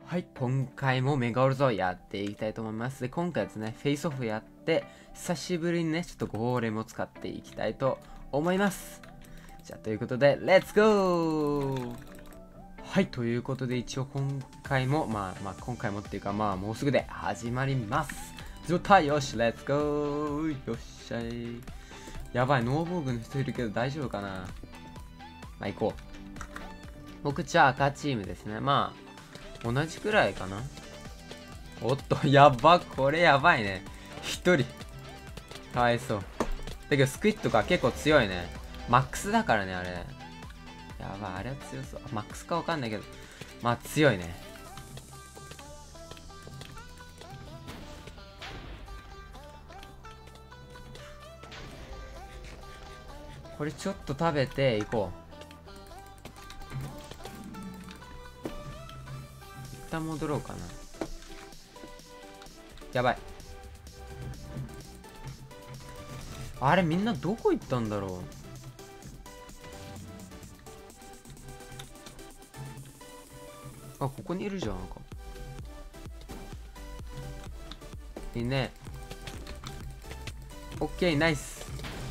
はい、今回もメガオルゾやっていきたいと思います。で、今回ですね、フェイスオフやって、久しぶりにね、ちょっとゴーレムを使っていきたいと思います。じゃあ、ということで、レッツゴー。はい、ということで、一応今回も、今回もっていうか、もうすぐで始まります。状態よし、レッツゴー。よっしゃい。やばい、ノーボーグの人いるけど大丈夫かな。行こう。僕、じゃあ赤チームですね。同じくらいかな。おっと、やば、これやばいね。一人。かわいそう。だけど、スクイットが結構強いね。マックスだからね、あれ。やばい、あれは強そう。マックスかわかんないけど。強いね。これちょっと食べていこう。一旦戻ろうかな。やばい。あれみんなどこ行ったんだろう。あ、ここにいるじゃん。なんかいいね。オッケー、ナイス。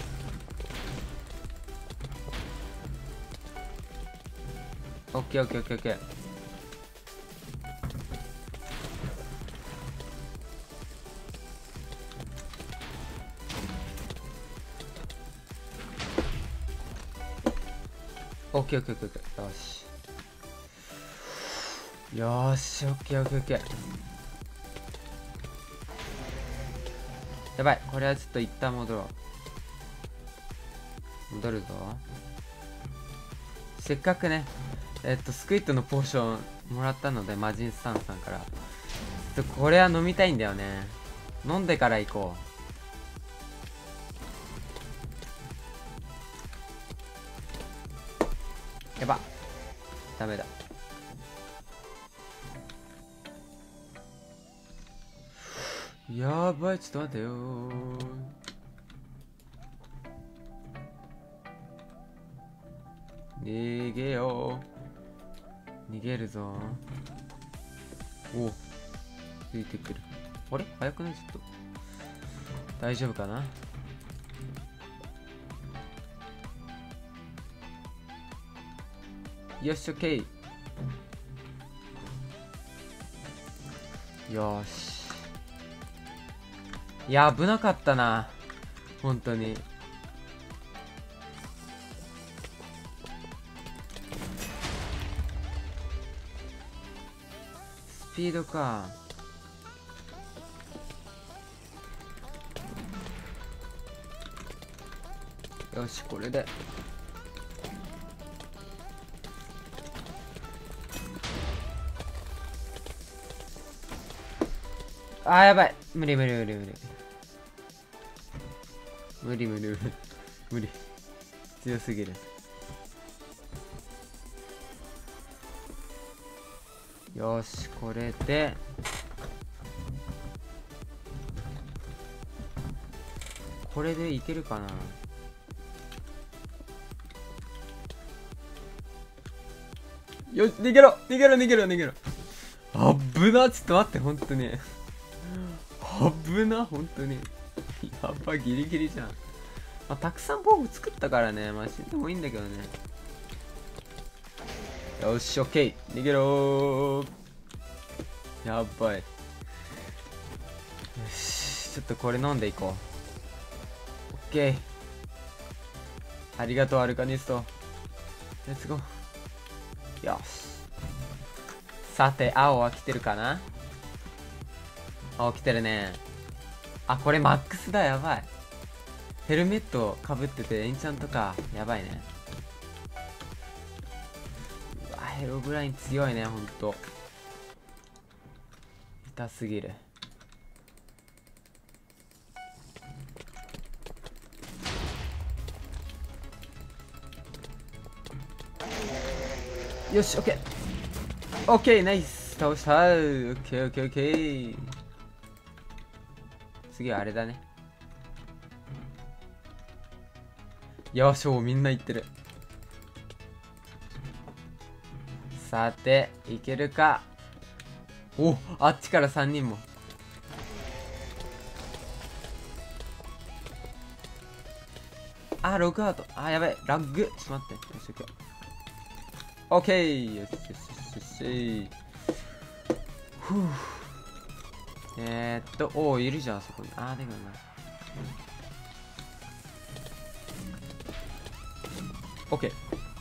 オッケーオッケーオッケーオッケー。オッケーオッケーオッケーオッケー。よし。よーし、オッケーオッケーオッケー。やばい、これはちょっと一旦戻ろう。戻るぞ。せっかくね、スクイットのポーションもらったので、マジンスタンさんから。これは飲みたいんだよね。飲んでから行こう。やば。ダメだ。やばい、ちょっと待ってよー。逃げよう。逃げるぞ。お、ついてくる。あれ早くない？ちょっと。大丈夫かな？よし、オッケー。よし。いや、危なかったな。本当に。スピードか。よし、これで。やばい。無理無理無理無理。無理無理無理。無理。強すぎる。よし、これで。これでいけるかな。よし、逃げろ逃げろ逃げろ逃げろ。あぶな、ちょっと待って、本当に。あぶな、本当に。やっぱギリギリじゃん。たくさん防具作ったからね。死んでもいいんだけどね。よし、オッケー。逃げろー。やばい。よし、ちょっとこれ飲んでいこう。オッケー。ありがとう、アルカニスト。レッツゴー。よし。さて、青は来てるかな？青来てるね。これマックスだ、やばい。ヘルメットかぶっててエンチャントか。やばいね。うわ、ヘロブライン強いね、ほんと。痛すぎる。よし、オッケー。オッケー、ナイス。倒した。オッケー、オッケー、オッケー。次はあれだね。よし、みんな行ってる。さて、いけるか。 お、あっちから3人も。あ、ログアウト。あ、やばい。ラッグ。ちょっと待って。よし、オッケー。よしよしよしよし。ふぅ。おー、いるじゃん、あそこに。あー、でもな。オッケー。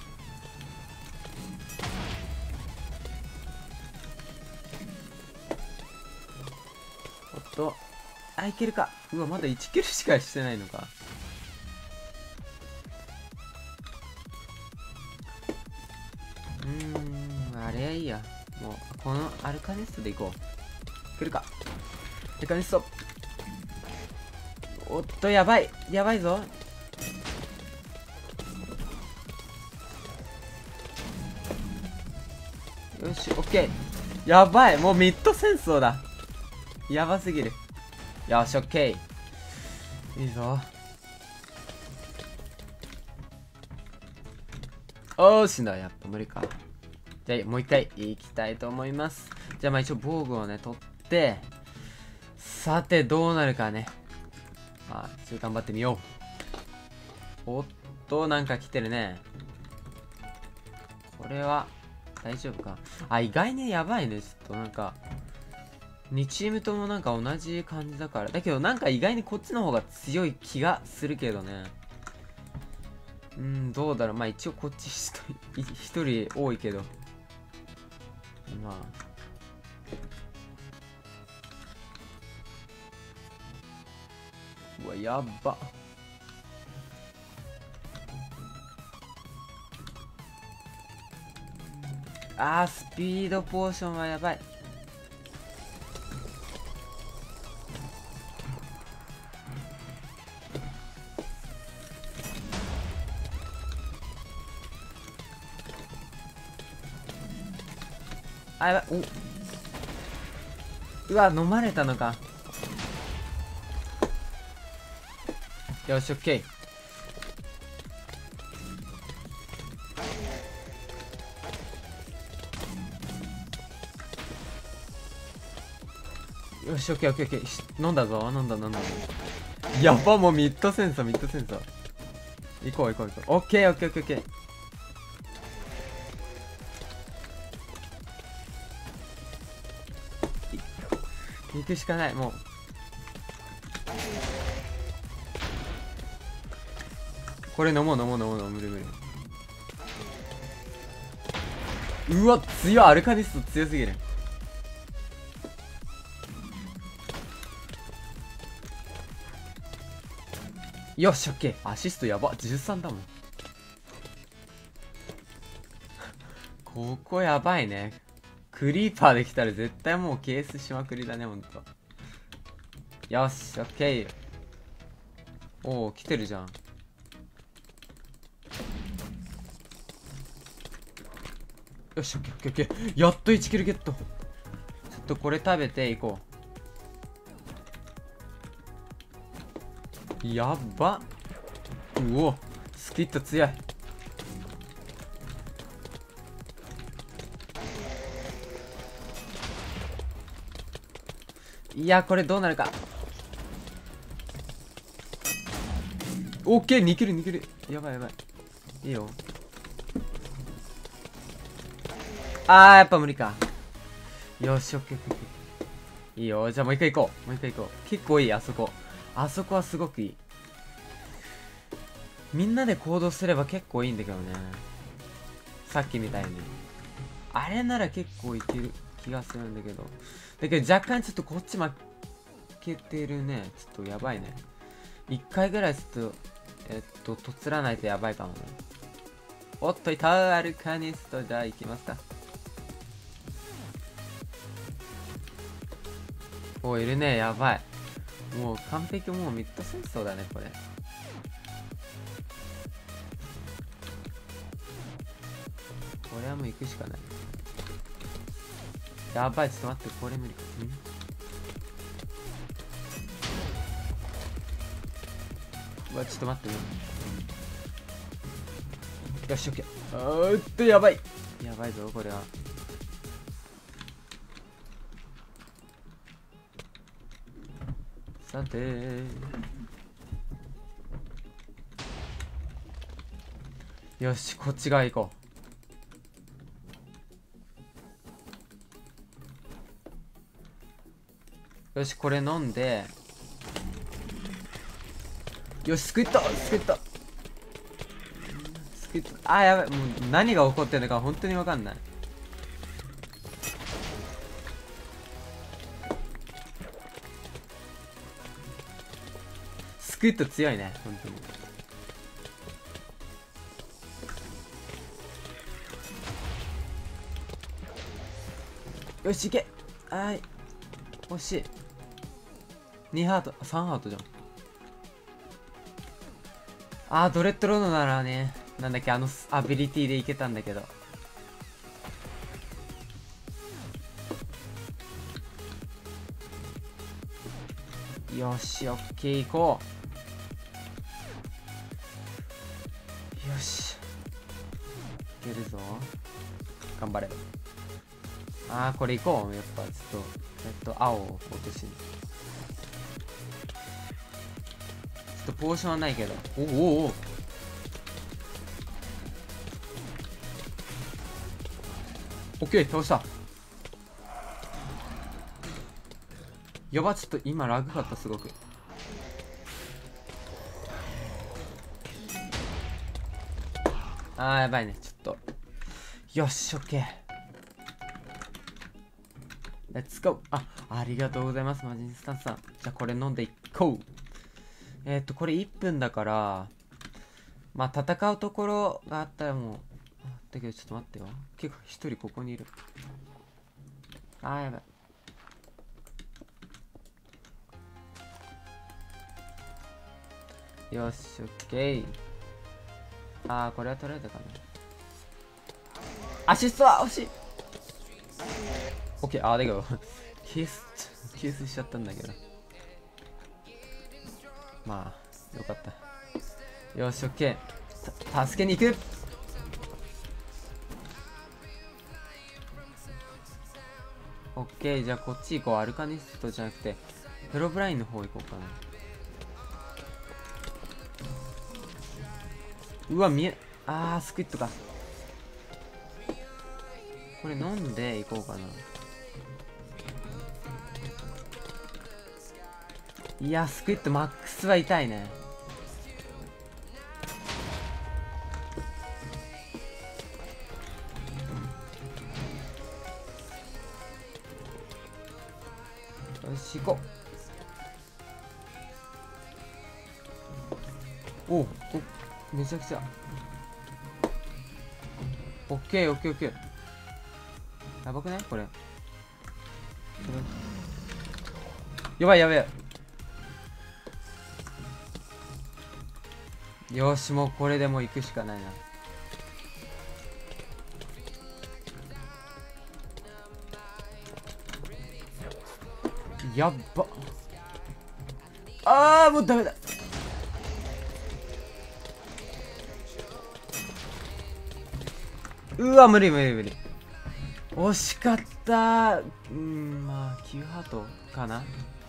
おっと。あ、いけるか。うわ、まだ1キルしかしてないのか。あれはいいや。もう、このアルカニストで行こう。来るか。アルカニスト。おっと、やばい。やばいぞ。よし、オッケー。やばい。もうミッド戦争だ。やばすぎる。よし、オッケー。いいぞ。おーしな、やっぱ無理か。じゃあ、もう一回行きたいと思います。じゃあ、まあ一応防具をね、取って、さて、どうなるかね。まあ、ちょっと頑張ってみよう。おっと、なんか来てるね。これは、大丈夫か。あ、意外にやばいね。ちょっとなんか、2チームともなんか同じ感じだから。だけどなんか意外にこっちの方が強い気がするけどね。どうだろう。まあ一応こっち一人多いけど。まあ。うわ、やっば。スピードポーションはやばい。あ、やばい。うわ、飲まれたのか。よし、オッケー。よし、オッケー、オッケー、オッケー。飲んだぞ、飲んだ。やば、もうミッドセンサー。行こう。オッケー、オッケー、オッケー。行くしかない、もう。これ飲もう、無理。うわ、強い。アルカニスト強すぎる。よし、オッケー。アシストやば。13だもん。ここやばいね。クリーパーできたら絶対もうケースしまくりだね、ほんと。よし、オッケー。おー、来てるじゃん。よし、オッケー。やっと1キルゲット。ちょっとこれ食べていこう。やっば。うお、スキット強い。いや、これどうなるか。オッケー、2キル。やばい。いいよ。やっぱ無理か。よし、オッケー。いいよ。じゃあもう一回行こう。結構いい、あそこはすごくいい。みんなで行動すれば結構いいんだけどね。さっきみたいに。あれなら結構いける気がするんだけど。若干ちょっとこっち負けてるね。ちょっとやばいね。1回ぐらいちょっと、とつらないとやばいかもね。おっといた、アルカニスト。じゃあ行きますか。いるね。やばい。もう完璧。もうミッド戦争だね、これ。これはもう行くしかない。やばい、ちょっと待って、これ無理。うわ、ちょっと待ってね。よし、オッケー。やばいぞ、これは。 さて。よし、こっち側行こう。よし、これ飲んで。よし、救った、救った。救った。あ、やばい。もう何が起こってるのか本当にわかんない。スクイット強いね、本当に。よし、いけ。はい。惜しい。2ハート、3ハートじゃん。ドレッドロードならね、なんだっけ、アビリティでいけたんだけど。よし、オッケー、行こう。よし。いけるぞ。頑張れ。これ行こう。やっぱ、ちょっと、青を落としに。ちょっとポーションはないけど。おおお。オッケー、倒した。やば、ちょっと今ラグかった、すごく。やばいね、ちょっと。よし、オッケー。レッツゴー。ありがとうございます、マジンスタンさん。じゃあこれ飲んでいこう。これ1分だから、まあ戦うところがあったらもう、だけどちょっと待ってよ。結構一人ここにいる。やばい。よし、オッケー。これは取られたかな。アシストは惜しい。オッケー、だけど、ケースしちゃったんだけど。まあ、よかった。よし、オッケー。助けに行く。オッケー、じゃあこっち行こう。アルカニストじゃなくて、ヘロブラインの方行こうかな。うわ、スクイットか。これ飲んで行こうかな。いや、スクイットマックスは痛いね。よし、行こう。めちゃくちゃ。オッケー、オッケー、オッケー。やばくないこれ。やばい、やばい。よし、もうこれでもう行くしかないな。やっば。もうダメだ。うわ、無理無理無理。惜しかった。まあ9ハートかな。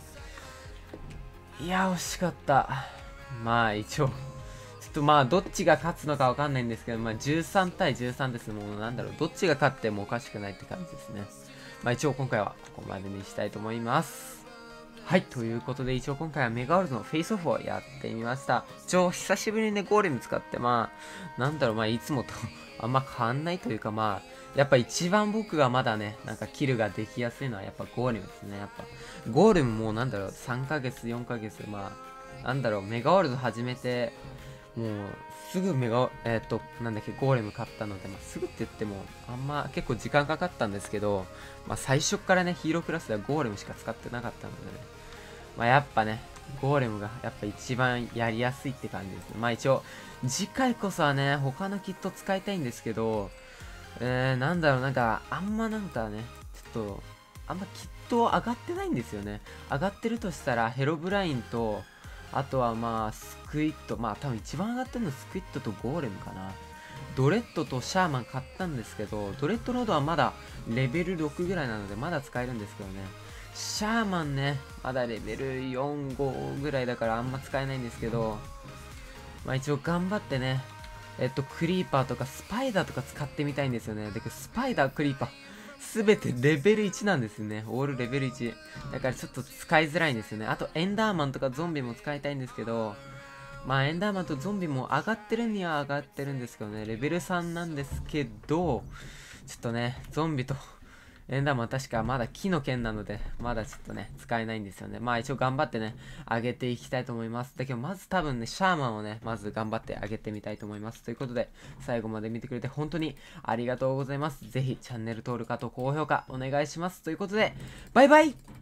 いや、惜しかった。まあ一応ちょっとまあどっちが勝つのかわかんないんですけど、まあ13対13です。もうなんだろう、どっちが勝ってもおかしくないって感じですね。まあ一応今回はここまでにしたいと思います。はい、ということで一応今回はメガワールドのフェイスオフをやってみました。一応久しぶりにね、ゴーレム使って、まあ、なんだろう、まあいつもとあんま変わんないというか、まあ、やっぱ一番僕がまだね、なんかキルができやすいのはやっぱゴーレムですね。やっぱ、ゴーレムもうなんだろう、3ヶ月、4ヶ月、まあ、なんだろう、メガワールド始めて、もう、すぐなんだっけ、ゴーレム買ったので、まあ、すぐって言っても、あんま結構時間かかったんですけど、まあ、最初からね、ヒーロークラスではゴーレムしか使ってなかったのでね、まあ、やっぱね、ゴーレムがやっぱ一番やりやすいって感じですね。まあ一応、次回こそはね、他のキット使いたいんですけど、なんだろう、なんか、あんまなんかね、ちょっと、あんまキット上がってないんですよね。上がってるとしたら、ヘロブラインと、あとはまあ、スクイット、まあ多分一番上がってるのはスクイットとゴーレムかな。ドレッドとシャーマン買ったんですけど、ドレッドロードはまだレベル6ぐらいなので、まだ使えるんですけどね。 シャーマンね、まだレベル4、5ぐらいだからあんま使えないんですけど、まあ一応頑張ってね、クリーパーとかスパイダーとか使ってみたいんですよね。だけどスパイダー、クリーパー、すべてレベル1なんですよね。オールレベル1。だからちょっと使いづらいんですよね。あとエンダーマンとかゾンビも使いたいんですけど、まあエンダーマンとゾンビも上がってるには上がってるんですけどね、レベル3なんですけど、ちょっとね、ゾンビとエンダーマン確かまだ木の剣なので、まだちょっとね、使えないんですよね。まあ一応頑張ってね、上げていきたいと思います。だけどまず多分ね、シャーマンをね、まず頑張って上げてみたいと思います。ということで、最後まで見てくれて本当にありがとうございます。ぜひチャンネル登録、あと高評価お願いします。ということで、バイバイ。